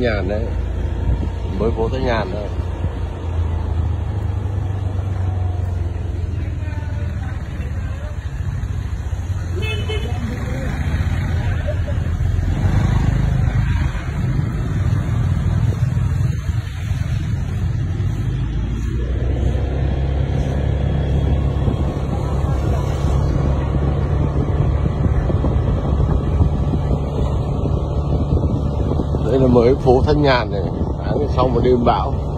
Nhàn đấy, mới phố Thanh Nhàn thôi. Đây là mới phố Thanh Nhàn này, sáng sau một đêm bão.